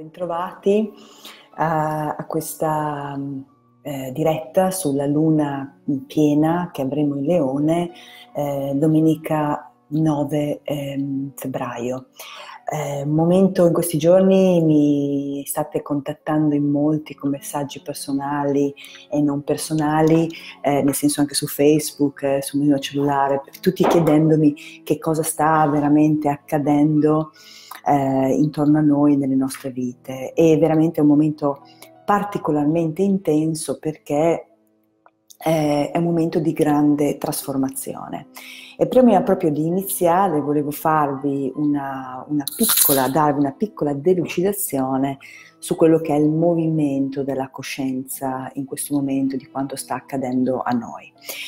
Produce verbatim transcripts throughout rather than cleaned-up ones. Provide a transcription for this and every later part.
bentrovati a, a questa eh, diretta sulla luna piena che avremo in Leone eh, domenica nove eh, febbraio. Eh, un momento, in questi giorni mi state contattando in molti con messaggi personali e non personali, eh, nel senso anche su Facebook, eh, sul mio cellulare, tutti chiedendomi che cosa sta veramente accadendo eh, intorno a noi nelle nostre vite. È veramente un momento particolarmente intenso perché eh, è un momento di grande trasformazione. E prima proprio di iniziare volevo farvi una, una piccola, darvi una piccola delucidazione su quello che è il movimento della coscienza in questo momento, di quanto sta accadendo a noi.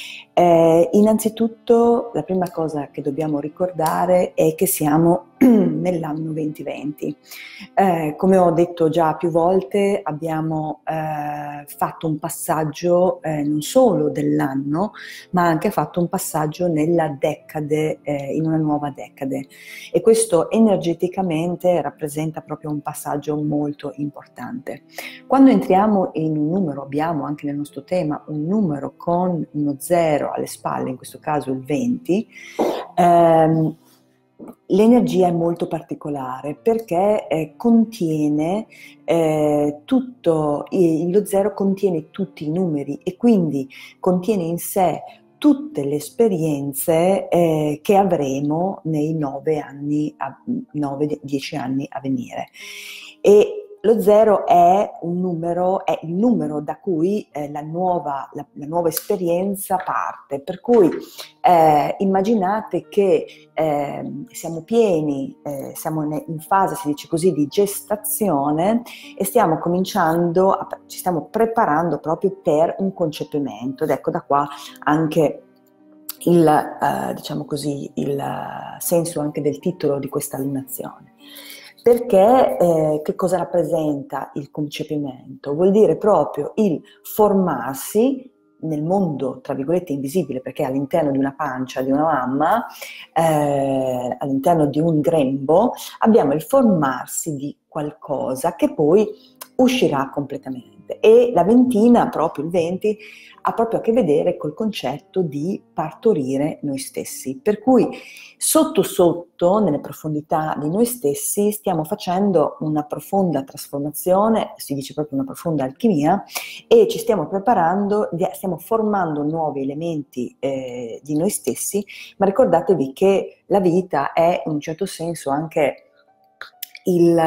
Eh, innanzitutto la prima cosa che dobbiamo ricordare è che siamo nell'anno duemilaventi. Eh, come ho detto già più volte, abbiamo eh, fatto un passaggio eh, non solo dell'anno, ma anche fatto un passaggio nella decade, eh, in una nuova decade. E questo energeticamente rappresenta proprio un passaggio molto importante. Quando entriamo in un numero, abbiamo anche nel nostro tema un numero con uno zero alle spalle, in questo caso il venti, ehm, l'energia è molto particolare perché eh, contiene eh, tutto, eh, lo zero contiene tutti i numeri e quindi contiene in sé tutte le esperienze eh, che avremo nei nove anni, nove dieci anni a venire. E lo zero è un numero, è il numero da cui eh, la, nuova, la, la nuova esperienza parte, per cui eh, immaginate che eh, siamo pieni, eh, siamo in fase, si dice così, di gestazione e stiamo cominciando, a, ci stiamo preparando proprio per un concepimento, ed ecco da qua anche il, eh, diciamo così, il senso anche del titolo di questa lunazione. Perché eh, che cosa rappresenta il concepimento? Vuol dire proprio il formarsi nel mondo, tra virgolette, invisibile, perché all'interno di una pancia di una mamma, eh, all'interno di un grembo, abbiamo il formarsi di qualcosa che poi uscirà completamente. E la ventina, proprio il venti, ha proprio a che vedere col concetto di partorire noi stessi. Per cui sotto sotto, nelle profondità di noi stessi, stiamo facendo una profonda trasformazione, si dice proprio una profonda alchimia, e ci stiamo preparando, stiamo formando nuovi elementi eh, di noi stessi, ma ricordatevi che la vita è in un certo senso anche il,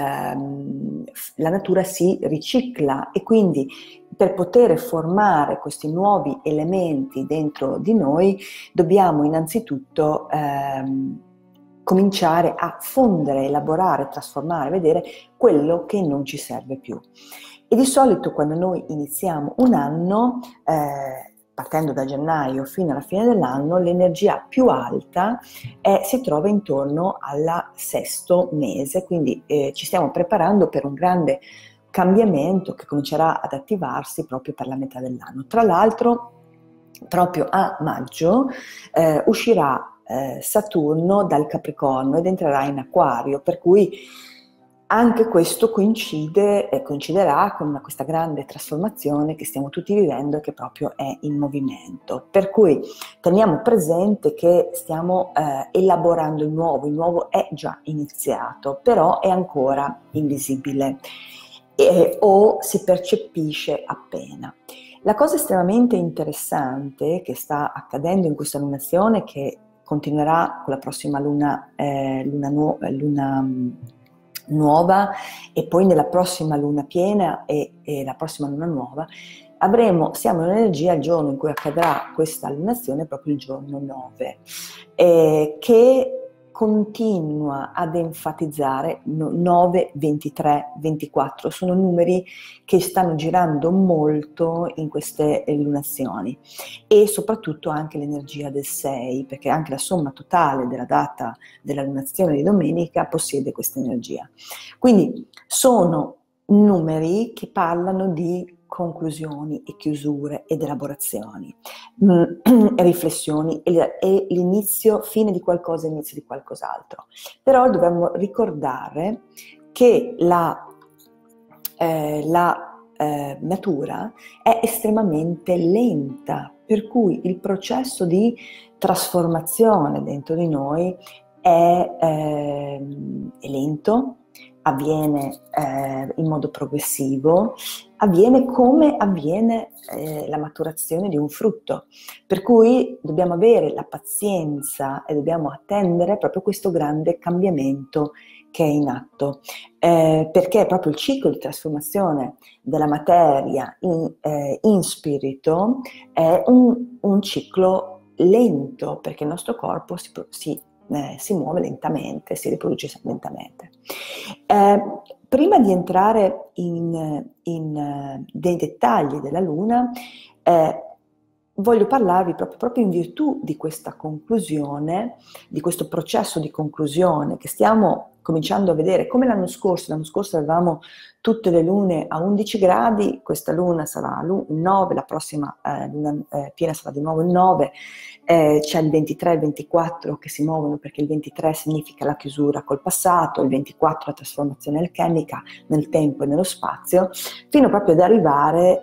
ehm, la natura si ricicla e quindi per poter formare questi nuovi elementi dentro di noi dobbiamo innanzitutto ehm, cominciare a fondere, elaborare, trasformare, vedere quello che non ci serve più. E di solito quando noi iniziamo un anno, eh, partendo da gennaio fino alla fine dell'anno, l'energia più alta è, si trova intorno al sesto mese, quindi eh, ci stiamo preparando per un grande cambiamento che comincerà ad attivarsi proprio per la metà dell'anno. Tra l'altro, proprio a maggio eh, uscirà eh, Saturno dal Capricorno ed entrerà in Acquario, per cui anche questo coincide e coinciderà con una, questa grande trasformazione che stiamo tutti vivendo e che proprio è in movimento. Per cui teniamo presente che stiamo eh, elaborando il nuovo, il nuovo è già iniziato, però è ancora invisibile e, o si percepisce appena. La cosa estremamente interessante che sta accadendo in questa lunazione, che continuerà con la prossima luna, eh, luna, nu- luna nuova e poi nella prossima luna piena e, e la prossima luna nuova, avremo, siamo in energia il giorno in cui accadrà questa lunazione, proprio il giorno nove, eh, che continua ad enfatizzare nove, ventitré, ventiquattro, sono numeri che stanno girando molto in queste lunazioni, e soprattutto anche l'energia del sei, perché anche la somma totale della data della lunazione di domenica possiede questa energia. Quindi sono numeri che parlano di conclusioni e chiusure ed elaborazioni, mh, riflessioni e, e l'inizio, fine di qualcosa, inizio di qualcos'altro. Però dobbiamo ricordare che la eh, la eh, natura è estremamente lenta, per cui il processo di trasformazione dentro di noi è, eh, è lento, avviene eh, in modo progressivo, avviene come avviene eh, la maturazione di un frutto, per cui dobbiamo avere la pazienza e dobbiamo attendere proprio questo grande cambiamento che è in atto, eh, perché proprio il ciclo di trasformazione della materia in, eh, in spirito è un, un ciclo lento, perché il nostro corpo si, si Eh, si muove lentamente, si riproduce lentamente. Eh, prima di entrare in, in, uh, dei dettagli della Luna, eh, voglio parlarvi proprio, proprio in virtù di questa conclusione, di questo processo di conclusione che stiamo cominciando a vedere, come l'anno scorso. L'anno scorso avevamo tutte le lune a undici gradi, questa luna sarà il nove, la prossima eh, luna eh, piena sarà di nuovo il nove, eh, c'è il ventitré e il ventiquattro che si muovono, perché il ventitré significa la chiusura col passato, il ventiquattro la trasformazione alchemica nel tempo e nello spazio, fino proprio ad arrivare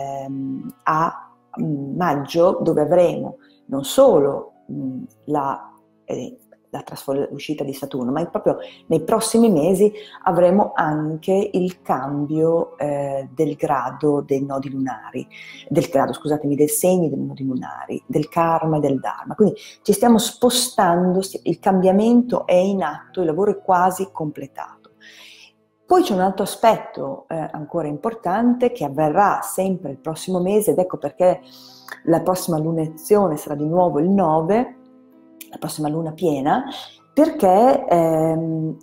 ehm, a maggio, dove avremo non solo mh, la, eh, la l'uscita di Saturno, ma proprio nei prossimi mesi avremo anche il cambio eh, del grado dei nodi lunari, del grado, scusatemi, dei segni dei nodi lunari, del karma e del dharma. Quindi ci stiamo spostando, il cambiamento è in atto, il lavoro è quasi completato. Poi c'è un altro aspetto eh, ancora importante che avverrà sempre il prossimo mese, ed ecco perché la prossima lunazione sarà di nuovo il nove, la prossima luna piena, perché ehm,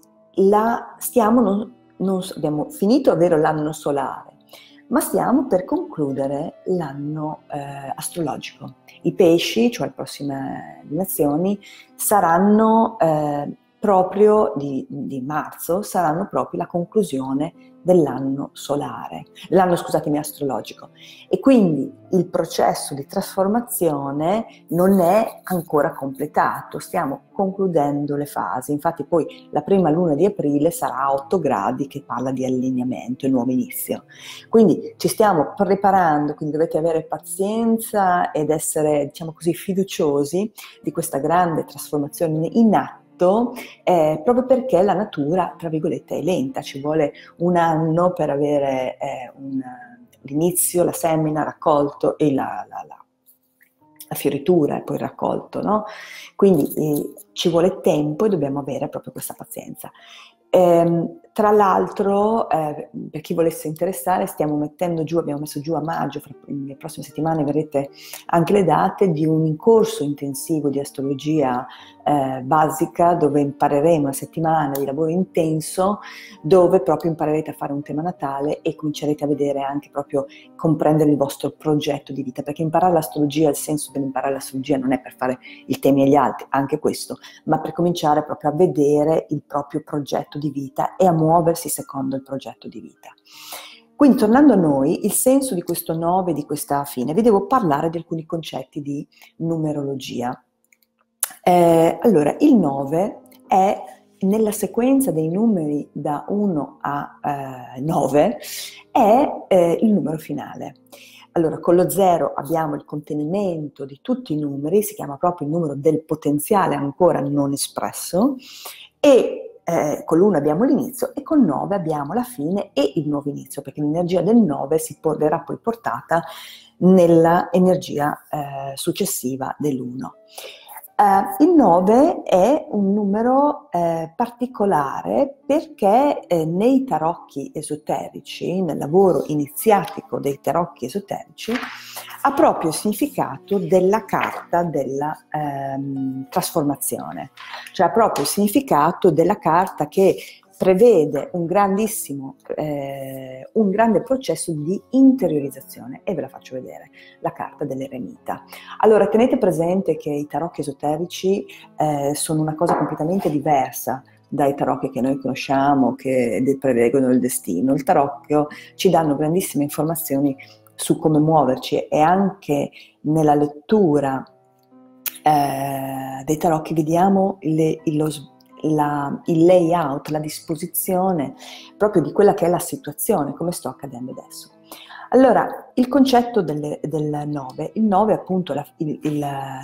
la stiamo non, non, abbiamo finito, ovvero l'anno solare, ma stiamo per concludere l'anno eh, astrologico. I pesci, cioè le prossime lunazioni, saranno eh, proprio di, di marzo, saranno proprio la conclusione dell'anno solare, l'anno, scusatemi, astrologico. E quindi il processo di trasformazione non è ancora completato, stiamo concludendo le fasi. Infatti poi la prima luna di aprile sarà a otto gradi, che parla di allineamento e nuovo inizio. Quindi ci stiamo preparando, quindi dovete avere pazienza ed essere, diciamo così, fiduciosi di questa grande trasformazione in atto, Eh, proprio perché la natura, tra virgolette, è lenta, ci vuole un anno per avere eh, un, l'inizio, la semina, raccolto e la, la, la, la fioritura e poi il raccolto, no? Quindi eh, ci vuole tempo e dobbiamo avere proprio questa pazienza. Eh, tra l'altro, eh, per chi volesse interessare, stiamo mettendo giù, abbiamo messo giù a maggio, fra le prossime settimane vedrete anche le date, di un corso intensivo di astrologia eh, basica, dove impareremo una settimana di lavoro intenso, dove proprio imparerete a fare un tema natale e comincerete a vedere anche proprio, comprendere il vostro progetto di vita, perché imparare l'astrologia, il senso dell'imparare l'astrologia non è per fare il tema agli altri, anche questo, ma per cominciare proprio a vedere il proprio progetto di vita e a muoversi secondo il progetto di vita. Quindi, tornando a noi, il senso di questo nove, di questa fine, vi devo parlare di alcuni concetti di numerologia. Eh, allora, il nove è, nella sequenza dei numeri da uno a eh, nove, è eh, il numero finale. Allora, con lo zero abbiamo il contenimento di tutti i numeri, si chiama proprio il numero del potenziale ancora non espresso, e eh, con l'uno abbiamo l'inizio e con nove abbiamo la fine e il nuovo inizio, perché l'energia del nove si verrà poi portata nella energia eh, successiva dell'uno. Uh, il nove è un numero eh, particolare perché eh, nei tarocchi esoterici, nel lavoro iniziatico dei tarocchi esoterici, ha proprio il significato della carta della ehm, trasformazione, cioè ha proprio il significato della carta che prevede un grandissimo, eh, un grande processo di interiorizzazione, e ve la faccio vedere, la carta dell'eremita. Allora, tenete presente che i tarocchi esoterici eh, sono una cosa completamente diversa dai tarocchi che noi conosciamo, che prevedono il destino. Il tarocchio ci danno grandissime informazioni su come muoverci, e anche nella lettura eh, dei tarocchi vediamo le, lo, la, il layout, la disposizione proprio di quella che è la situazione, come sto accadendo adesso. Allora, il concetto del, del nove, il nove è appunto la, il, il,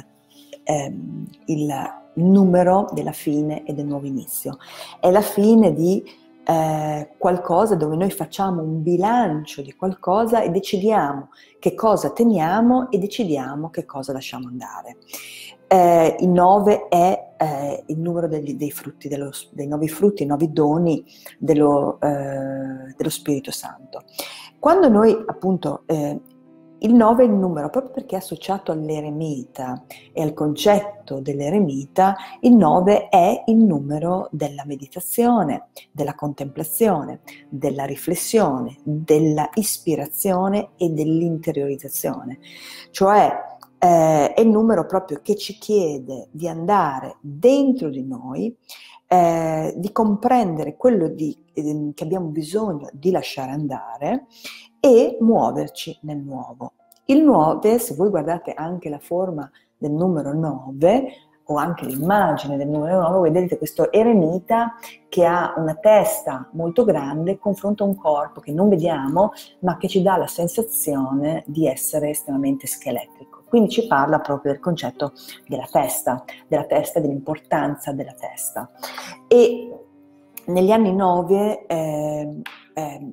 ehm, il numero della fine e del nuovo inizio, è la fine di eh, qualcosa dove noi facciamo un bilancio di qualcosa e decidiamo che cosa teniamo e decidiamo che cosa lasciamo andare. Eh, il nove è eh, il numero degli, dei frutti, dello, dei nuovi frutti, i nuovi doni dello, eh, dello Spirito Santo. Quando noi appunto, eh, il nove è il numero, proprio perché è associato all'eremita e al concetto dell'eremita, il nove è il numero della meditazione, della contemplazione, della riflessione, della ispirazione e dell'interiorizzazione. Cioè eh, è il numero proprio che ci chiede di andare dentro di noi, eh, di comprendere quello di, eh, che abbiamo bisogno di lasciare andare e muoverci nel nuovo. Il nove, se voi guardate anche la forma del numero nove o anche l'immagine del numero nove, vedete questo eremita che ha una testa molto grande confronto a un corpo che non vediamo ma che ci dà la sensazione di essere estremamente scheletrico. Quindi ci parla proprio del concetto della testa, della testa, dell'importanza della testa. E negli anni nove eh, eh,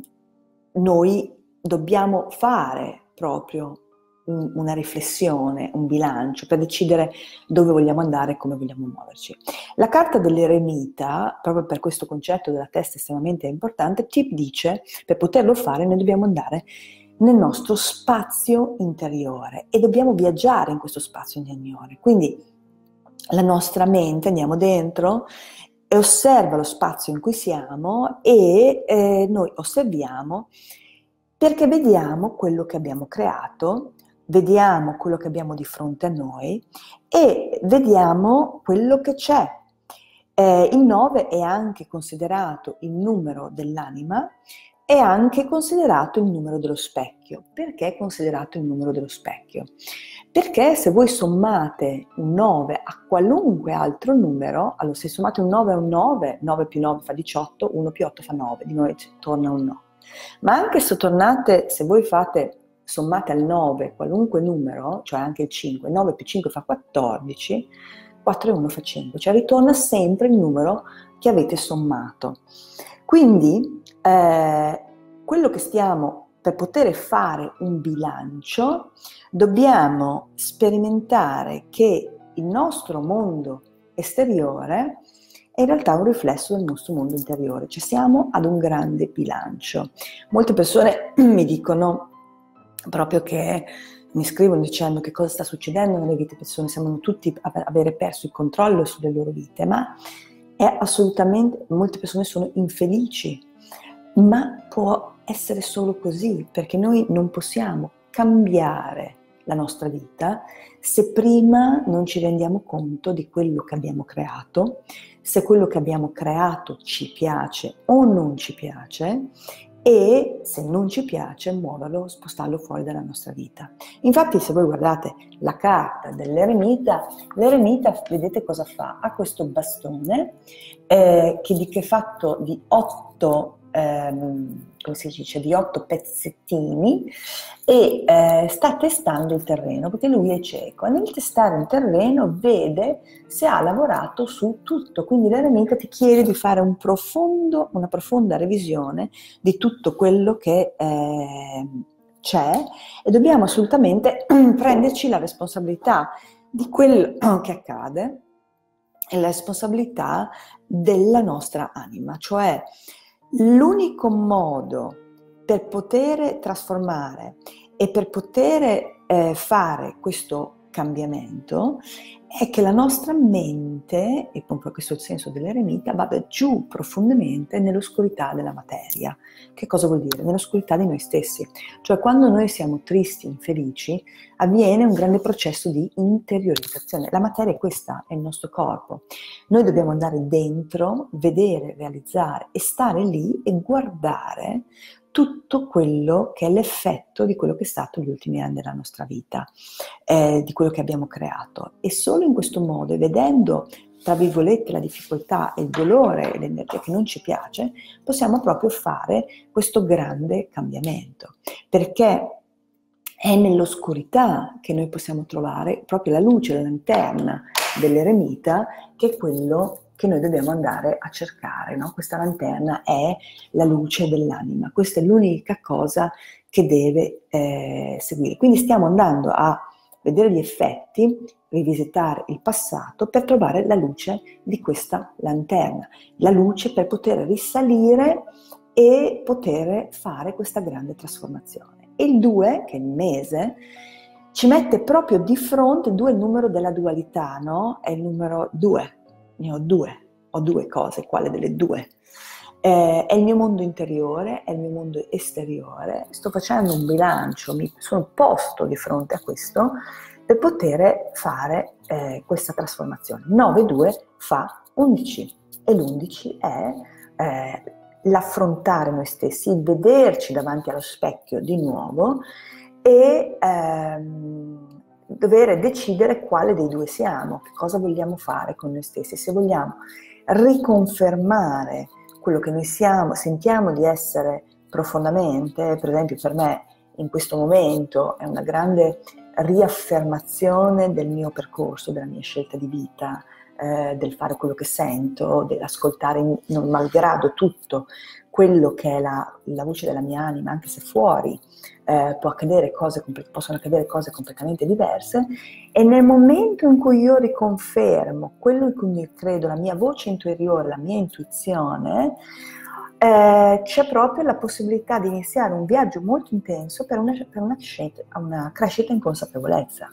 noi dobbiamo fare proprio un, una riflessione, un bilancio per decidere dove vogliamo andare e come vogliamo muoverci. La carta dell'eremita, proprio per questo concetto della testa estremamente importante, ti dice, per poterlo fare noi dobbiamo andare nel nostro spazio interiore e dobbiamo viaggiare in questo spazio interiore. Quindi la nostra mente, andiamo dentro e osserva lo spazio in cui siamo e eh, noi osserviamo perché vediamo quello che abbiamo creato, vediamo quello che abbiamo di fronte a noi e vediamo quello che c'è. Eh, il nove è anche considerato il numero dell'anima, è anche considerato il numero dello specchio. Perché è considerato il numero dello specchio? Perché se voi sommate un nove a qualunque altro numero, allora se sommate un nove a un nove, nove più nove fa diciotto, uno più otto fa nove, di noi torna un nove. Ma anche se tornate, se voi fate, sommate al nove qualunque numero, cioè anche il cinque, nove più cinque fa quattordici, quattro e uno fa cinque, cioè ritorna sempre il numero che avete sommato. Quindi eh, quello che stiamo, per poter fare un bilancio, dobbiamo sperimentare che il nostro mondo esteriore è in realtà un riflesso del nostro mondo interiore, cioè siamo ad un grande bilancio. Molte persone mi dicono proprio che mi scrivono dicendo che cosa sta succedendo nelle vite persone, sembrano tutti avere perso il controllo sulle loro vite, ma è assolutamente, molte persone sono infelici, ma può essere solo così, perché noi non possiamo cambiare la nostra vita se prima non ci rendiamo conto di quello che abbiamo creato, se quello che abbiamo creato ci piace o non ci piace e se non ci piace muoverlo, spostarlo fuori dalla nostra vita. Infatti se voi guardate la carta dell'eremita, l'eremita vedete cosa fa? Ha questo bastone eh, che, di, che è fatto di otto Ehm, come si dice, di otto pezzettini e eh, sta testando il terreno perché lui è cieco e nel testare il terreno vede se ha lavorato su tutto, quindi l'eremita ti chiede di fare un profondo, una profonda revisione di tutto quello che eh, c'è e dobbiamo assolutamente prenderci la responsabilità di quello che accade e la responsabilità della nostra anima, cioè l'unico modo per poter trasformare e per poter eh, fare questo cambiamento è che la nostra mente, e proprio questo è il senso dell'eremita, vada giù profondamente nell'oscurità della materia. Che cosa vuol dire? Nell'oscurità di noi stessi. Cioè quando noi siamo tristi, infelici, avviene un grande processo di interiorizzazione. La materia è questa, è il nostro corpo. Noi dobbiamo andare dentro, vedere, realizzare e stare lì e guardare tutto quello che è l'effetto di quello che è stato gli ultimi anni della nostra vita, eh, di quello che abbiamo creato. E solo in questo modo, vedendo tra virgolette, la difficoltà e il dolore e l'energia che non ci piace, possiamo proprio fare questo grande cambiamento, perché è nell'oscurità che noi possiamo trovare proprio la luce, la lanterna dell'eremita, che è quello che noi dobbiamo andare a cercare, no? Questa lanterna è la luce dell'anima, questa è l'unica cosa che deve eh, seguire. Quindi stiamo andando a vedere gli effetti, rivisitare il passato per trovare la luce di questa lanterna, la luce per poter risalire e poter fare questa grande trasformazione. E il due, che è il mese, ci mette proprio di fronte, il due è il numero della dualità, no? È il numero due, ne ho due, ho due cose, quale delle due? Eh, è il mio mondo interiore, è il mio mondo esteriore, sto facendo un bilancio, mi sono posto di fronte a questo per poter fare eh, questa trasformazione. nove due fa undici e l'undici è eh, l'affrontare noi stessi, il vederci davanti allo specchio di nuovo e ehm, dover decidere quale dei due siamo, che cosa vogliamo fare con noi stessi, se vogliamo riconfermare quello che noi siamo, sentiamo di essere profondamente. Per esempio per me in questo momento è una grande riaffermazione del mio percorso, della mia scelta di vita, eh, del fare quello che sento, dell'ascoltare non malgrado tutto quello che è la, la voce della mia anima, anche se fuori eh, può accadere cose, possono accadere cose completamente diverse, e nel momento in cui io riconfermo quello in cui io credo, la mia voce interiore, la mia intuizione, eh, c'è proprio la possibilità di iniziare un viaggio molto intenso per una, per una, crescita, una crescita in consapevolezza.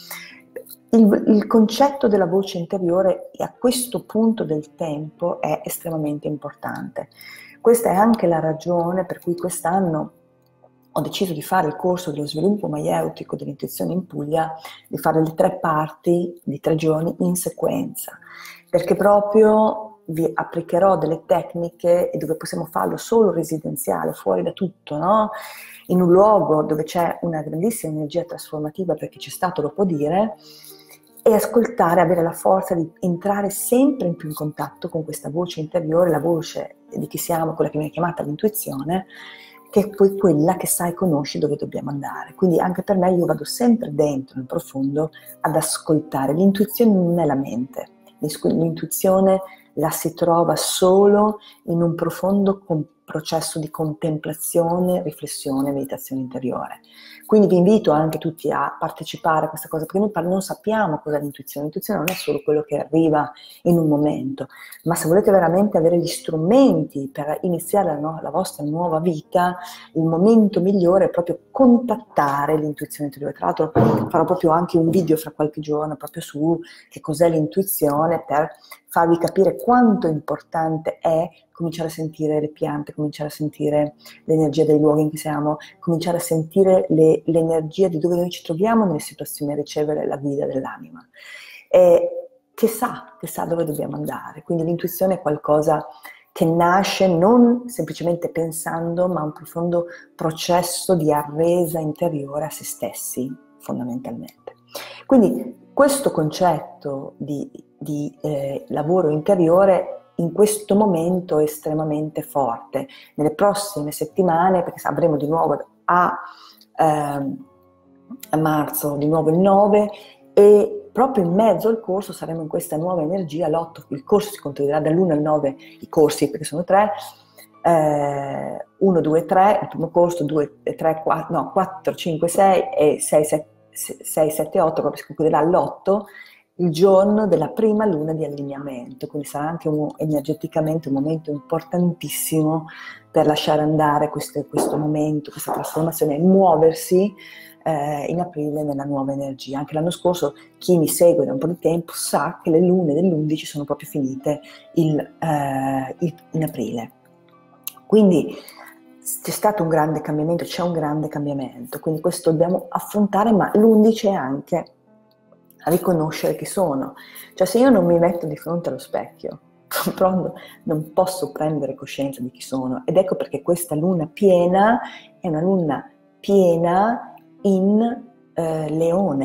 Il, il concetto della voce interiore a questo punto del tempo è estremamente importante. Questa è anche la ragione per cui quest'anno ho deciso di fare il corso dello sviluppo maieutico dell'intuizione in Puglia, di fare le tre parti di tre giorni in sequenza, perché proprio vi applicherò delle tecniche e dove possiamo farlo solo residenziale, fuori da tutto, no? In un luogo dove c'è una grandissima energia trasformativa, perché c'è stato, lo può dire, e ascoltare, avere la forza di entrare sempre in più in contatto con questa voce interiore, la voce di chi siamo, quella che viene chiamata l'intuizione, che è poi quella che sai, conosci dove dobbiamo andare. Quindi anche per me, io vado sempre dentro, nel profondo, ad ascoltare. L'intuizione non è la mente, l'intuizione la si trova solo in un profondo processo di contemplazione, riflessione, meditazione interiore. Quindi vi invito anche tutti a partecipare a questa cosa, perché noi non sappiamo cos'è l'intuizione. L'intuizione non è solo quello che arriva in un momento, ma se volete veramente avere gli strumenti per iniziare la, no, la vostra nuova vita, il momento migliore è proprio contattare l'intuizione interiore. Tra l'altro farò proprio anche un video fra qualche giorno proprio su che cos'è l'intuizione, per farvi capire quanto importante è cominciare a sentire le piante, cominciare a sentire l'energia dei luoghi in cui siamo, cominciare a sentire le, l'energia di dove noi ci troviamo nelle situazioni, a ricevere la guida dell'anima. E che sa, che sa dove dobbiamo andare. Quindi l'intuizione è qualcosa che nasce non semplicemente pensando, ma un profondo processo di arresa interiore a se stessi, fondamentalmente. Quindi questo concetto di, di eh, lavoro interiore in questo momento è estremamente forte. Nelle prossime settimane, perché avremo di nuovo a, eh, a marzo di nuovo il nove, e proprio in mezzo al corso saremo in questa nuova energia, l'otto, il corso si concluderà dall'uno al nove, i corsi perché sono tre, eh, uno, due, tre, il primo corso, due, tre, quattro, no, quattro, cinque, sei e sei, sette, otto, proprio si concluderà all'otto, il giorno della prima luna di allineamento, quindi sarà anche un, energeticamente un momento importantissimo per lasciare andare questo, questo momento, questa trasformazione e muoversi eh, in aprile nella nuova energia. Anche l'anno scorso chi mi segue da un po' di tempo sa che le lune dell'undici sono proprio finite il, eh, il, in aprile. Quindi c'è stato un grande cambiamento, c'è un grande cambiamento, quindi questo dobbiamo affrontare, ma l'undici è anche a riconoscere chi sono. Cioè se io non mi metto di fronte allo specchio, non posso prendere coscienza di chi sono, ed ecco perché questa luna piena è una luna piena in eh, leone,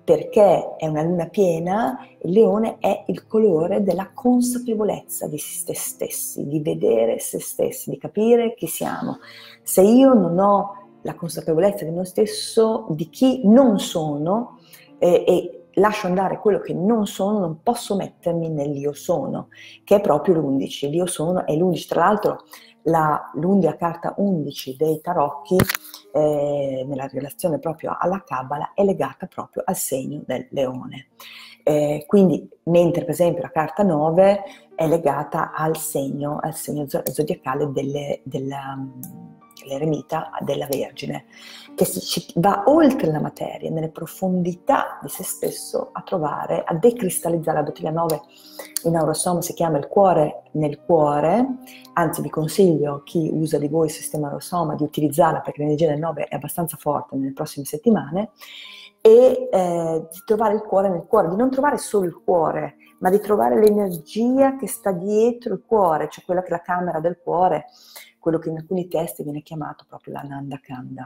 perché è una luna piena, il leone è il colore della consapevolezza di se stessi, di vedere se stessi, di capire chi siamo. Se io non ho la consapevolezza di me stesso, di chi non sono, eh, e lascio andare quello che non sono, non posso mettermi nell'io sono, che è proprio l'undici. L'io sono è l'undici. Tra l'altro la, l'unica carta undici dei tarocchi, eh, nella relazione proprio alla Cabala, è legata proprio al segno del leone. Eh, quindi, mentre per esempio la carta nove è legata al segno, al segno zodiacale delle, della, dell'eremita, della Vergine, che si va oltre la materia, nelle profondità di se stesso, a trovare, a decristallizzare. La bottiglia nove in Aurosoma si chiama il cuore nel cuore, anzi vi consiglio, chi usa di voi il sistema Aurosoma, di utilizzarla, perché l'energia del nove è abbastanza forte nelle prossime settimane, e eh, di trovare il cuore nel cuore, di non trovare solo il cuore, ma di trovare l'energia che sta dietro il cuore, cioè quella che è la camera del cuore, quello che in alcuni testi viene chiamato proprio la Nanda Kanda.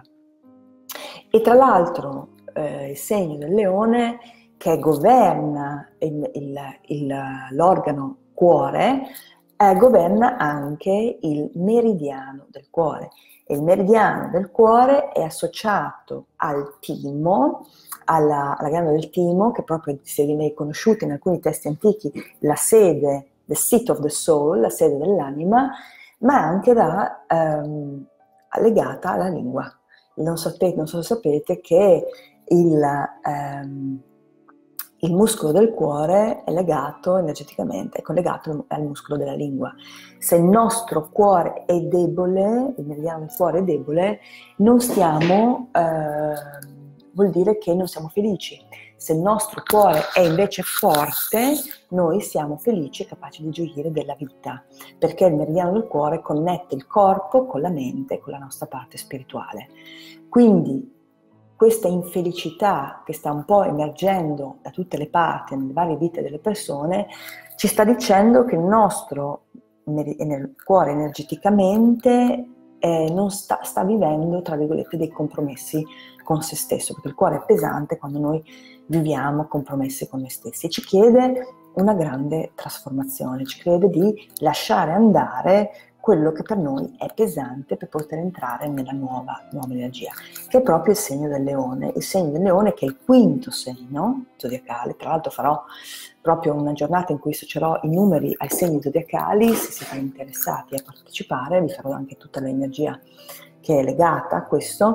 E tra l'altro eh, il segno del leone, che governa il, il, il, l'organo cuore, eh, governa anche il meridiano del cuore. E il meridiano del cuore è associato al timo, alla, alla ghiandola del timo, che proprio si viene conosciuta in alcuni testi antichi, la sede, the seat of the soul, la sede dell'anima, ma anche da, ehm, legata alla lingua. Non sapete, non so se sapete che il, ehm, il muscolo del cuore è legato energeticamente, è collegato al muscolo della lingua. Se il nostro cuore è debole, il meridiano del cuore è debole, non stiamo, eh, vuol dire che non siamo felici. Se il nostro cuore è invece forte, noi siamo felici e capaci di gioire della vita, perché il meridiano del cuore connette il corpo con la mente, con la nostra parte spirituale. Quindi questa infelicità che sta un po' emergendo da tutte le parti, nelle varie vite delle persone, ci sta dicendo che il nostro nel cuore energeticamente eh, non sta, sta vivendo, tra virgolette, dei compromessi con se stesso, perché il cuore è pesante quando noi viviamo compromessi con noi stessi, e ci chiede una grande trasformazione, ci chiede di lasciare andare quello che per noi è pesante per poter entrare nella nuova, nuova energia, che è proprio il segno del leone. Il segno del leone, che è il quinto segno zodiacale. Tra l'altro farò proprio una giornata in cui associerò i numeri ai segni zodiacali. Se siete interessati a partecipare, vi farò anche tutta l'energia che è legata a questo.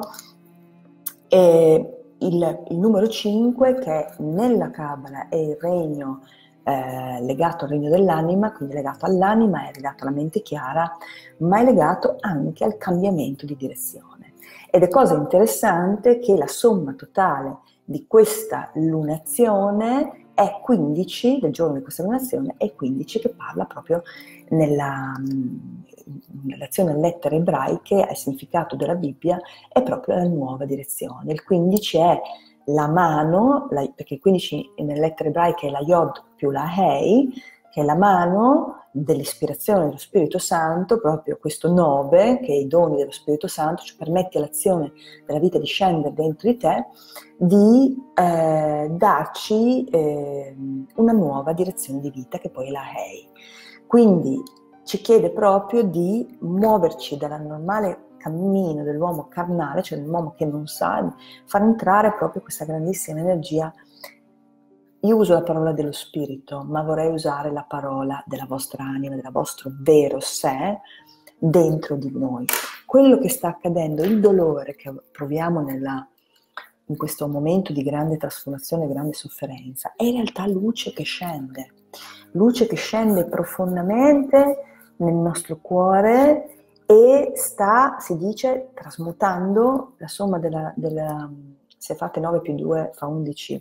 E il, il numero cinque, che nella Cabala è il regno Eh, legato al regno dell'anima, quindi legato all'anima, è legato alla mente chiara, ma è legato anche al cambiamento di direzione. Ed è cosa interessante che la somma totale di questa lunazione è quindici, del giorno di questa lunazione, è quindici, che parla proprio nella, in relazione alle lettere ebraiche, al significato della Bibbia, è proprio la nuova direzione. Il quindici è la mano, la, perché il quindici nelle lettere ebraiche è la Yod più la Hei, che è la mano dell'ispirazione dello Spirito Santo, proprio questo nove, che è i doni dello Spirito Santo, ci permette all'azione della vita di scendere dentro di te, di eh, darci eh, una nuova direzione di vita, che poi è la Hei. Quindi ci chiede proprio di muoverci dalla normale cammino dell'uomo carnale, cioè dell'uomo che non sa, far entrare proprio questa grandissima energia. Io uso la parola dello spirito, ma vorrei usare la parola della vostra anima, del vostro vero sé dentro di noi. Quello che sta accadendo, il dolore che proviamo nella, in questo momento di grande trasformazione, grande sofferenza, è in realtà luce che scende, luce che scende profondamente nel nostro cuore e sta, si dice, trasmutando la somma della, della se fate nove più due fa undici,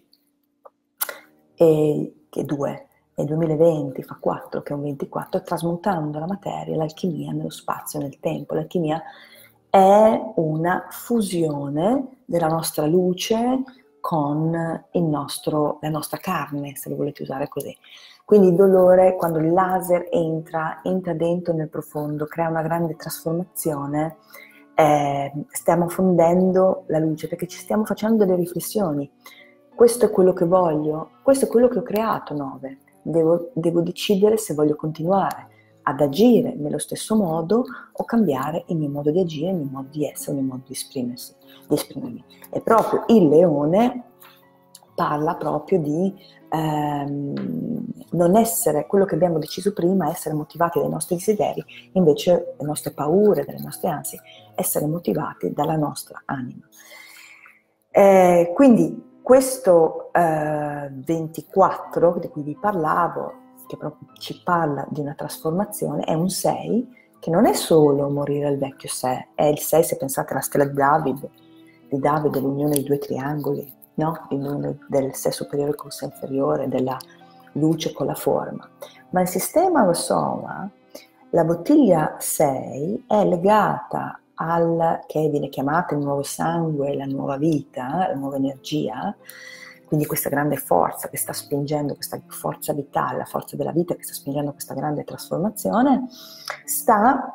e che due, e duemilaventi fa quattro, che è un ventiquattro, trasmutando la materia, l'alchimia nello spazio, nel tempo. L'alchimia è una fusione della nostra luce con il nostro, la nostra carne, se lo volete usare così. Quindi il dolore, quando il laser entra, entra dentro nel profondo, crea una grande trasformazione, eh, stiamo fondendo la luce, perché ci stiamo facendo delle riflessioni. questo è quello che voglio, questo è quello che ho creato, nove. Devo, devo decidere se voglio continuare ad agire nello stesso modo o cambiare il mio modo di agire, il mio modo di essere, il mio modo di esprimersi, di esprimermi. E proprio il leone parla proprio di ehm, non essere quello che abbiamo deciso prima, essere motivati dai nostri desideri, invece le nostre paure, dalle nostre ansie, essere motivati dalla nostra anima. Eh, quindi questo eh, ventiquattro di cui vi parlavo, che proprio ci parla di una trasformazione, è un sei, che non è solo morire al vecchio sé, è il sei, se pensate alla stella di David, di Davide, l'unione dei due triangoli, no? L'unione del sé superiore col sé inferiore, della luce con la forma. Ma il sistema Rosoma, la bottiglia sei, è legata al, che viene chiamata il nuovo sangue, la nuova vita, la nuova energia, quindi questa grande forza che sta spingendo, questa forza vitale, la forza della vita che sta spingendo questa grande trasformazione, sta,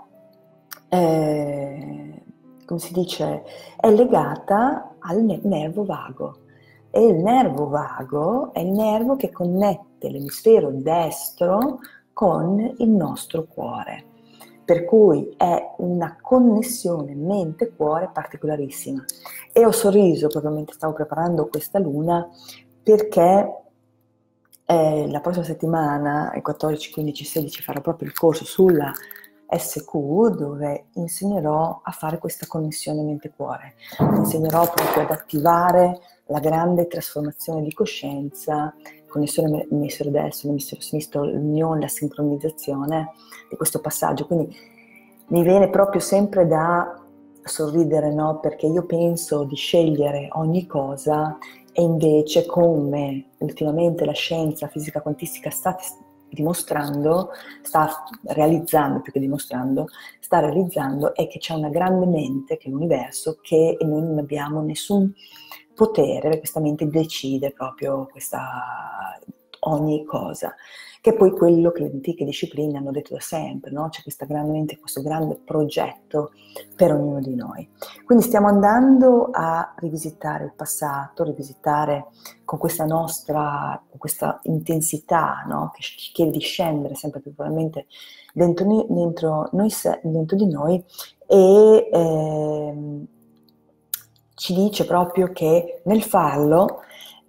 eh, come si dice, è legata al nervo vago. E il nervo vago è il nervo che connette l'emisfero destro con il nostro cuore. Per cui è una connessione mente-cuore particolarissima. E ho sorriso proprio mentre stavo preparando questa luna, perché eh, la prossima settimana, il quattordici, quindici, sedici, farò proprio il corso sulla S Q, dove insegnerò a fare questa connessione mente-cuore. Insegnerò proprio ad attivare la grande trasformazione di coscienza, connessione emisfero destro, emisfero sinistro, l'unione, la sincronizzazione di questo passaggio. Quindi mi viene proprio sempre da sorridere, no? Perché io penso di scegliere ogni cosa e invece, come ultimamente la scienza fisica quantistica sta dimostrando, sta realizzando più che dimostrando, sta realizzando, è che c'è una grande mente, che è l'universo, che noi non abbiamo nessun potere, perché questa mente decide proprio questa, ogni cosa, che è poi quello che le antiche discipline hanno detto da sempre, no? C'è questa grande mente, questo grande progetto per ognuno di noi. Quindi stiamo andando a rivisitare il passato, rivisitare con questa nostra, con questa intensità, no? Che ci chiede di scendere sempre più probabilmente dentro, dentro, noi, dentro di noi e ehm, ci dice proprio che nel farlo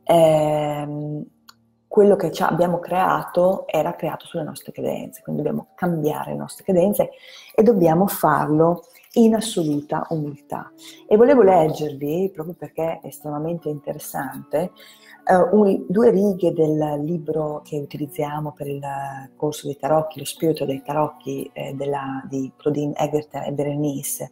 ehm, quello che abbiamo creato era creato sulle nostre credenze, quindi dobbiamo cambiare le nostre credenze e dobbiamo farlo in assoluta umiltà. E volevo leggervi, proprio perché è estremamente interessante, uh, un, due righe del libro che utilizziamo per il corso dei tarocchi, Lo spirito dei tarocchi, eh, della, di Claudine Egerton e Berenice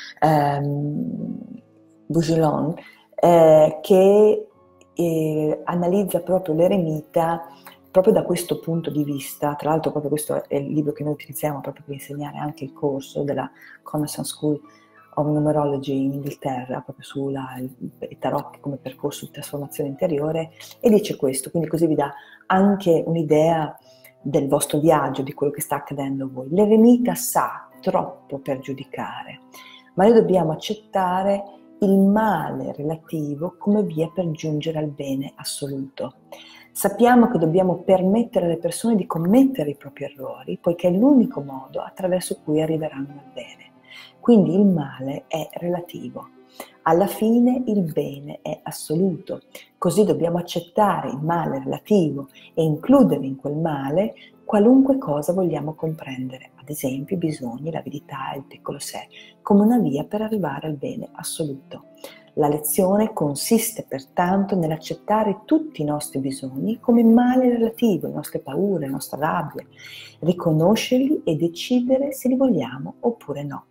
um, Bougelon, eh, che eh, analizza proprio l'eremita proprio da questo punto di vista. Tra l'altro proprio questo è il libro che noi utilizziamo proprio per insegnare anche il corso della Connection School of Numerology in Inghilterra, proprio sui tarocchi come percorso di trasformazione interiore, e dice questo, quindi così vi dà anche un'idea del vostro viaggio, di quello che sta accadendo a voi. L'eremita sa troppo per giudicare, ma noi dobbiamo accettare il male relativo come via per giungere al bene assoluto. Sappiamo che dobbiamo permettere alle persone di commettere i propri errori, poiché è l'unico modo attraverso cui arriveranno al bene. Quindi il male è relativo. Alla fine il bene è assoluto. Così dobbiamo accettare il male relativo e includere in quel male qualunque cosa vogliamo comprendere, ad esempio i bisogni, l'avidità, il piccolo sé, come una via per arrivare al bene assoluto. La lezione consiste pertanto nell'accettare tutti i nostri bisogni come male relativo, le nostre paure, la nostra rabbia, riconoscerli e decidere se li vogliamo oppure no.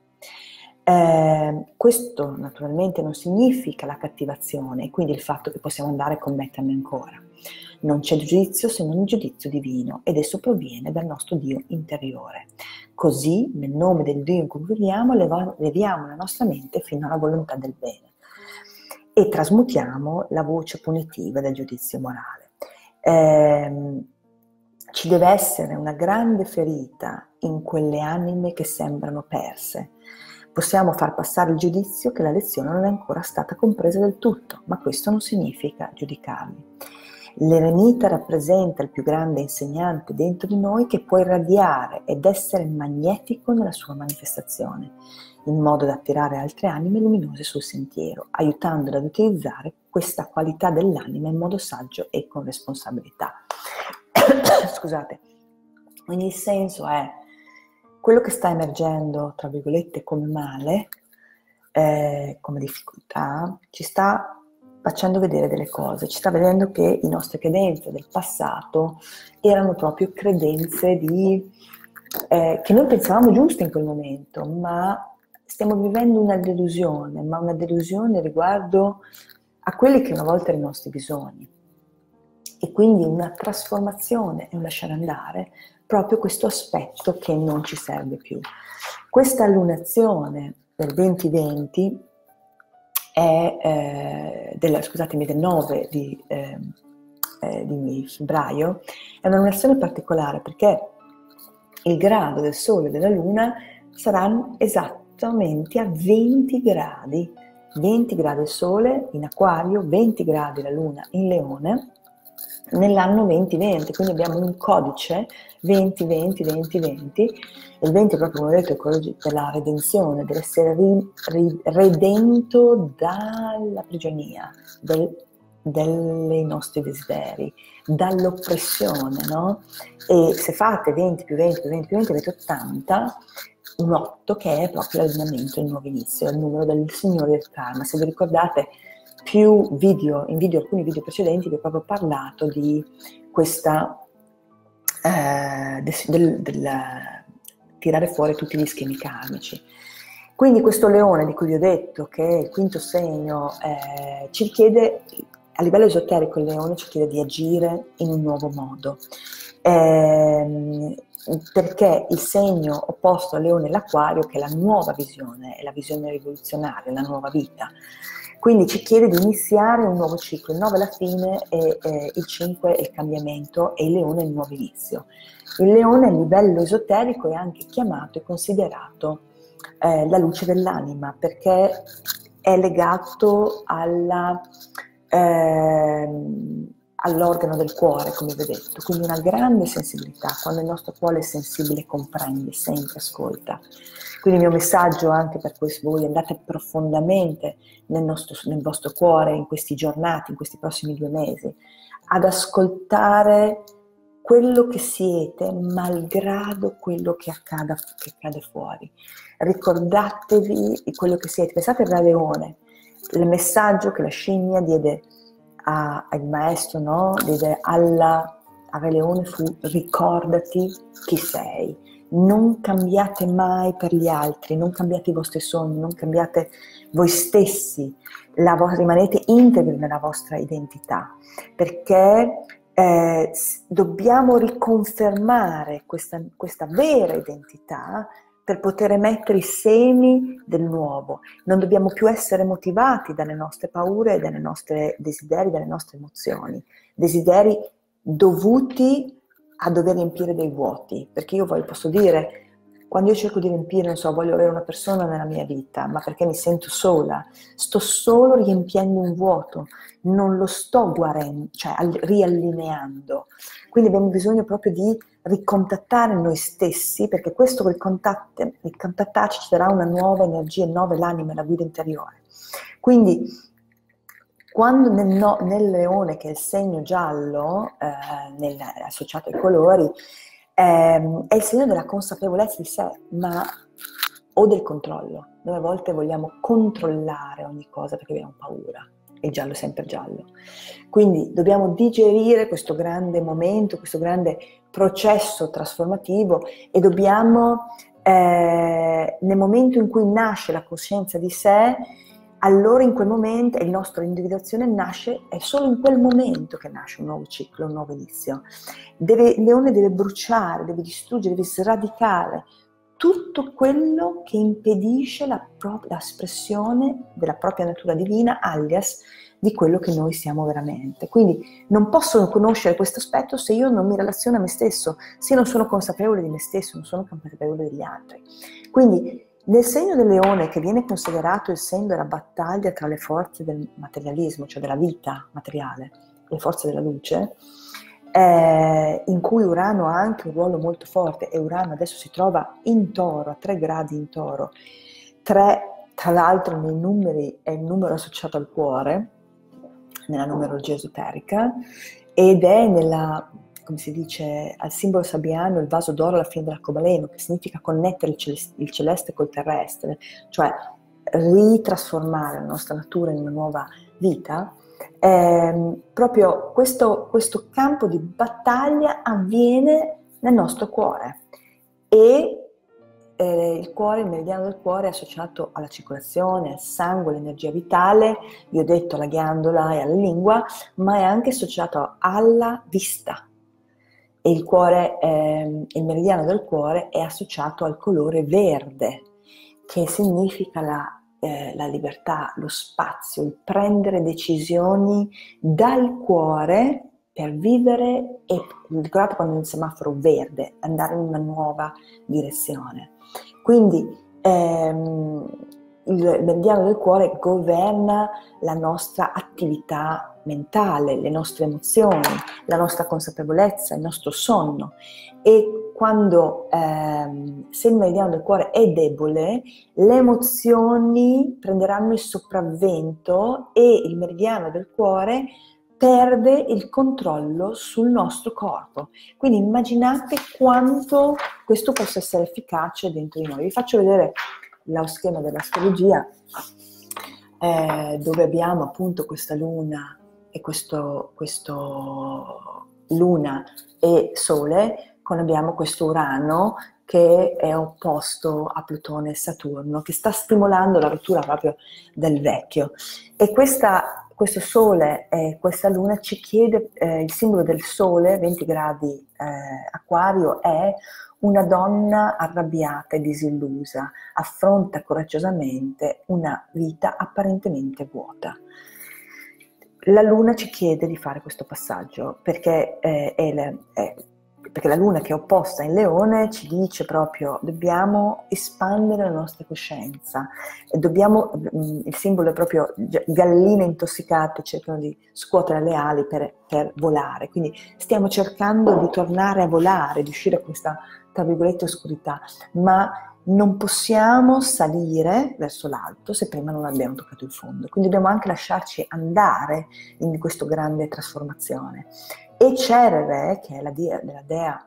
Eh, questo naturalmente non significa la cattivazione, quindi il fatto che possiamo andare a commetterne ancora. Non c'è giudizio se non il giudizio divino, ed esso proviene dal nostro Dio interiore. Così, nel nome del Dio in cui viviamo, leviamo la nostra mente fino alla volontà del bene e trasmutiamo la voce punitiva del giudizio morale. Eh, ci deve essere una grande ferita in quelle anime che sembrano perse. Possiamo far passare il giudizio che la lezione non è ancora stata compresa del tutto, ma questo non significa giudicarli. L'eremita rappresenta il più grande insegnante dentro di noi che può irradiare ed essere magnetico nella sua manifestazione, in modo da attirare altre anime luminose sul sentiero, aiutandole ad utilizzare questa qualità dell'anima in modo saggio e con responsabilità. Scusate. Quindi il senso è quello che sta emergendo, tra virgolette, come male, eh, come difficoltà, ci sta facendo vedere delle cose, ci sta vedendo che le nostre credenze del passato erano proprio credenze di, eh, che noi pensavamo giuste in quel momento, ma stiamo vivendo una delusione, ma una delusione riguardo a quelli che una volta erano i nostri bisogni. E quindi una trasformazione e un lasciare andare proprio questo aspetto che non ci serve più. Questa allunazione del venti venti è eh, del, scusatemi, del nove di, eh, eh, di febbraio, è un'allunazione particolare perché il grado del Sole e della Luna saranno esattamente a venti gradi, venti gradi il Sole in Acquario, venti gradi la Luna in Leone, nell'anno venti venti, quindi abbiamo un codice venti venti venti venti, il venti è proprio, come ho detto, quello della redenzione, dell'essere ri, ri, redento dalla prigionia, del, dei nostri desideri, dall'oppressione, no? E se fate venti più venti più venti più venti avete ottanta, un otto che è proprio l'allineamento, il nuovo inizio, è il numero del Signore del Karma. Se vi ricordate, più video, in video, alcuni video precedenti vi ho proprio parlato di questa eh, del, del, del tirare fuori tutti gli schemi karmici. Quindi questo leone di cui vi ho detto che è il quinto segno eh, ci chiede, a livello esoterico il leone ci chiede di agire in un nuovo modo, eh, perché il segno opposto al leone è l'acquario, che è la nuova visione, è la visione rivoluzionaria, la nuova vita. Quindi ci chiede di iniziare un nuovo ciclo, il nove è la fine, e, eh, il cinque è il cambiamento e il leone è il nuovo inizio. Il leone a livello esoterico è anche chiamato e considerato eh, la luce dell'anima, perché è legato alla, eh, all'organo del cuore, come vi ho detto, quindi una grande sensibilità. Quando il nostro cuore è sensibile comprende, sente, ascolta. Quindi il mio messaggio anche per voi, andate profondamente nel, nostro, nel vostro cuore in questi giornati, in questi prossimi due mesi, ad ascoltare quello che siete, malgrado quello che accada, che accade fuori. Ricordatevi di quello che siete. Pensate al leone, il messaggio che la scimmia diede a, al maestro, no? Diede alla, al Re Leone fu: ricordati chi sei. Non cambiate mai per gli altri, non cambiate i vostri sogni, non cambiate voi stessi, la vo- rimanete integri nella vostra identità, perché eh, dobbiamo riconfermare questa, questa vera identità per poter emettere i semi del nuovo. Non dobbiamo più essere motivati dalle nostre paure, dalle nostre desideri, dalle nostre emozioni, desideri dovuti a dover riempire dei vuoti, perché io voglio, posso dire, quando io cerco di riempire, non so, voglio avere una persona nella mia vita, ma perché mi sento sola, sto solo riempiendo un vuoto, non lo sto guarendo, cioè riallineando. Quindi abbiamo bisogno proprio di ricontattare noi stessi, perché questo ricontattarci ci darà una nuova energia, nuova l'anima, la guida interiore. Quindi quando nel, no, nel leone, che è il segno giallo, eh, nel, associato ai colori, eh, è il segno della consapevolezza di sé, ma o del controllo. Noi a volte vogliamo controllare ogni cosa perché abbiamo paura. Il giallo è sempre giallo. Quindi dobbiamo digerire questo grande momento, questo grande processo trasformativo, e dobbiamo, eh, nel momento in cui nasce la coscienza di sé, allora in quel momento la nostra individuazione nasce, è solo in quel momento che nasce un nuovo ciclo, un nuovo inizio. Deve, il leone deve bruciare, deve distruggere, deve sradicare tutto quello che impedisce la propria espressione della propria natura divina, alias di quello che noi siamo veramente. Quindi non posso conoscere questo aspetto se io non mi relaziono a me stesso, se non sono consapevole di me stesso, non sono consapevole degli altri. Quindi Nel segno del leone, che viene considerato il segno della battaglia tra le forze del materialismo, cioè della vita materiale, le forze della luce, eh, in cui Urano ha anche un ruolo molto forte, e Urano adesso si trova in Toro, a tre gradi in Toro, tre tra l'altro nei numeri è il numero associato al cuore, nella numerologia esoterica, ed è nella, come si dice, al simbolo sabbiano, il vaso d'oro alla fine dell'arcobaleno, che significa connettere il celeste, il celeste col terrestre, cioè ritrasformare la nostra natura in una nuova vita. Eh, proprio questo, questo campo di battaglia avviene nel nostro cuore, e eh, il cuore, il meridiano del cuore è associato alla circolazione, al sangue, all'energia vitale, vi ho detto alla ghiandola e alla lingua, ma è anche associato alla vista. E il cuore, eh, il meridiano del cuore è associato al colore verde, che significa la Eh, la libertà, lo spazio, il prendere decisioni dal cuore per vivere, e ricordate quando il semaforo verde, andare in una nuova direzione. Quindi ehm, il meridiano del cuore governa la nostra attività mentale, le nostre emozioni, la nostra consapevolezza, il nostro sonno. E quando ehm, se il meridiano del cuore è debole, le emozioni prenderanno il sopravvento e il meridiano del cuore perde il controllo sul nostro corpo. Quindi immaginate quanto questo possa essere efficace dentro di noi. Vi faccio vedere lo schema dell'astrologia, eh, dove abbiamo appunto questa luna e questo, questo luna e sole, con abbiamo questo Urano che è opposto a Plutone e Saturno, che sta stimolando la rottura proprio del vecchio. E questa, questo Sole e questa Luna ci chiede, eh, il simbolo del Sole, venti gradi eh, Acquario, è una donna arrabbiata e disillusa, affronta coraggiosamente una vita apparentemente vuota. La Luna ci chiede di fare questo passaggio, perché eh, è, è perché la Luna, che è opposta in Leone, ci dice proprio dobbiamo espandere la nostra coscienza, e dobbiamo, il simbolo è proprio galline intossicate cercano di scuotere le ali per, per volare, quindi stiamo cercando di tornare a volare, di uscire da questa, tra virgolette, oscurità, ma non possiamo salire verso l'alto se prima non abbiamo toccato il fondo, quindi dobbiamo anche lasciarci andare in questa grande trasformazione. E Cerere, che è la dea, della dea,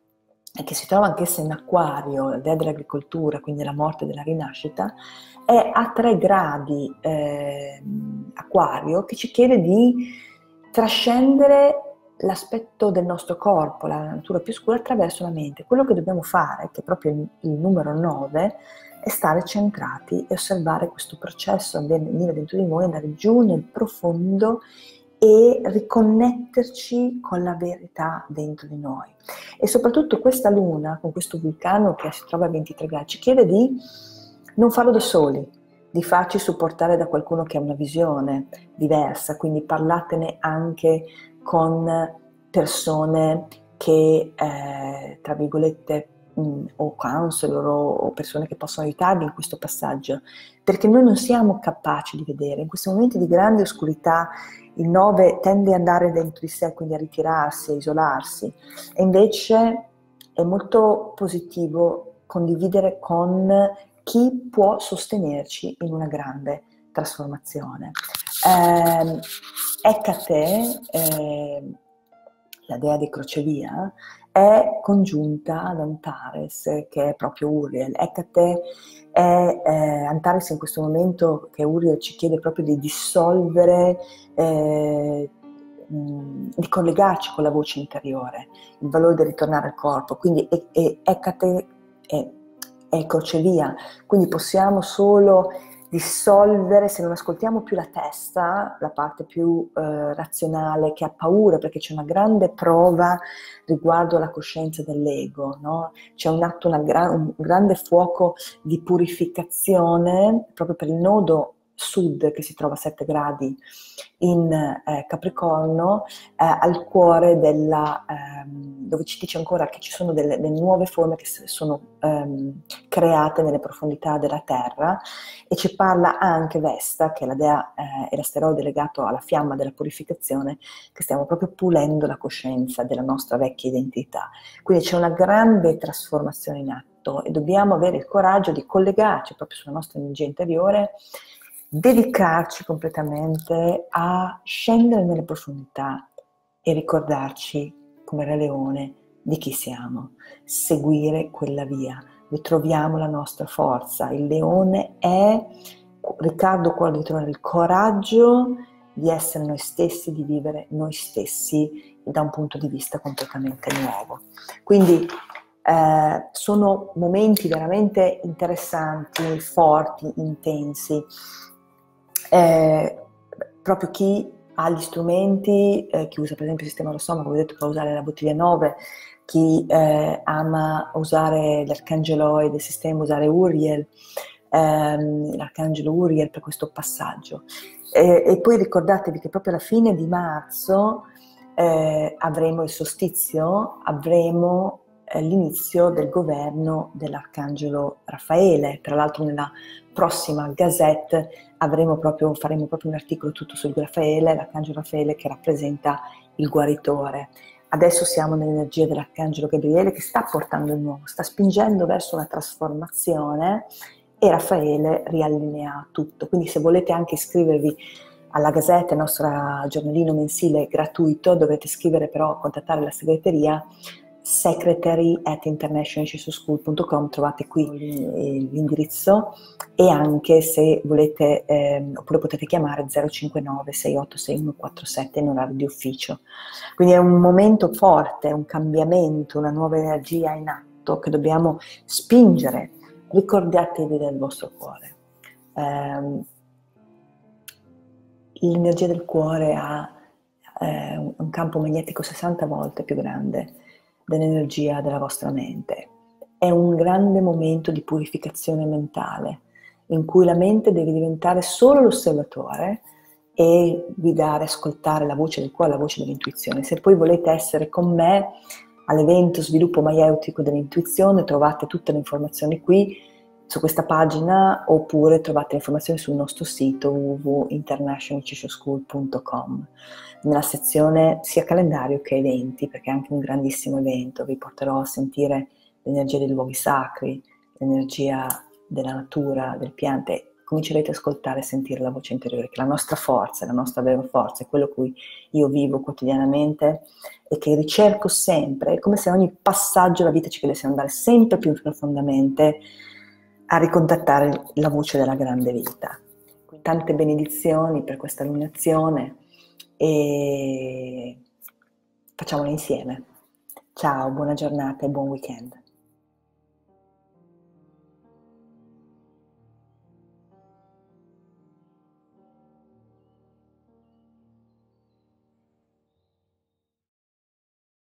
e che si trova anch'essa in Acquario, la dea dell'agricoltura, quindi della morte e della rinascita, è a tre gradi eh, Acquario, che ci chiede di trascendere l'aspetto del nostro corpo, la natura più scura, attraverso la mente. Quello che dobbiamo fare, che è proprio il, il numero nove, è stare centrati e osservare questo processo, venire dentro di noi, andare giù nel profondo e riconnetterci con la verità dentro di noi. E soprattutto questa luna, con questo vulcano che si trova a ventitré gradi, ci chiede di non farlo da soli, di farci supportare da qualcuno che ha una visione diversa, quindi parlatene anche con persone che, eh, tra virgolette, mh, o counselor o persone che possono aiutarvi in questo passaggio, perché noi non siamo capaci di vedere. In questi momenti di grande oscurità il nove tende ad andare dentro di sé, quindi a ritirarsi, a isolarsi, e invece è molto positivo condividere con chi può sostenerci in una grande trasformazione. Eh, Ecate, eh, la dea di crocevia, è congiunta ad Antares, che è proprio Uriel. Ecate è eh, Antares in questo momento, che Uriel ci chiede proprio di dissolvere, eh, mh, di collegarci con la voce interiore, il valore di ritornare al corpo. Quindi e, e Ecate è, è crocevia, quindi possiamo solo dissolvere, se non ascoltiamo più la testa, la parte più eh, razionale, che ha paura perché c'è una grande prova riguardo alla coscienza dell'ego, no? C'è un atto, una gra- un grande fuoco di purificazione proprio per il nodo sud che si trova a sette gradi in eh, Capricorno, eh, al cuore della, ehm, dove ci dice ancora che ci sono delle, delle nuove forme che sono ehm, create nelle profondità della Terra, e ci parla anche Vesta, che è la dea eh, e l'asteroide legato alla fiamma della purificazione, che stiamo proprio pulendo la coscienza della nostra vecchia identità. Quindi c'è una grande trasformazione in atto e dobbiamo avere il coraggio di collegarci proprio sulla nostra energia interiore, dedicarci completamente a scendere nelle profondità e ricordarci, come Re Leone, di chi siamo, seguire quella via. Ritroviamo la nostra forza. Il leone è, Riccardo Cuore di Leone, il coraggio di essere noi stessi, di vivere noi stessi da un punto di vista completamente nuovo. Quindi eh, sono momenti veramente interessanti, forti, intensi. Eh, proprio chi ha gli strumenti, eh, chi usa per esempio il sistema Rosoma, come ho detto, può usare la bottiglia nove, chi eh, ama usare l'arcangelo del sistema, usare Uriel, ehm, l'arcangelo Uriel per questo passaggio. E, e poi ricordatevi che proprio alla fine di marzo eh, avremo il solstizio, avremo eh, l'inizio del governo dell'arcangelo Raffaele. Tra l'altro nella prossima Gazette avremo proprio, faremo proprio un articolo tutto sul Raffaele, l'arcangelo Raffaele che rappresenta il guaritore. Adesso siamo nell'energia dell'arcangelo Gabriele che sta portando il nuovo, sta spingendo verso la trasformazione, e Raffaele riallinea tutto. Quindi se volete anche iscrivervi alla Gazzetta, il nostro giornalino mensile gratuito, dovete scrivere però, contattare la segreteria secretary at international shiso school punto com, trovate qui l'indirizzo, e anche se volete, eh, oppure potete chiamare zero cinque nove sei otto sei uno quattro sette in orario di ufficio. Quindi è un momento forte, un cambiamento, una nuova energia in atto che dobbiamo spingere. Ricordatevi del vostro cuore. Eh, l'energia del cuore ha eh, un campo magnetico sessanta volte più grande dell'energia della vostra mente. È un grande momento di purificazione mentale, in cui la mente deve diventare solo l'osservatore e guidare, ascoltare la voce del cuore, la voce dell'intuizione. Se poi volete essere con me all'evento Sviluppo Maieutico dell'Intuizione, trovate tutte le informazioni qui su questa pagina, oppure trovate le informazioni sul nostro sito w w w punto international shiso school punto com, nella sezione sia calendario che eventi, perché è anche un grandissimo evento. Vi porterò a sentire l'energia dei luoghi sacri, l'energia della natura, delle piante. Comincerete ad ascoltare e sentire la voce interiore, che è la nostra forza, la nostra vera forza, è quello a cui io vivo quotidianamente e che ricerco sempre. È come se ogni passaggio della vita ci chiedesse andare sempre più profondamente a ricontattare la voce della grande vita. Tante benedizioni per questa illuminazione e facciamola insieme. Ciao, buona giornata e buon weekend.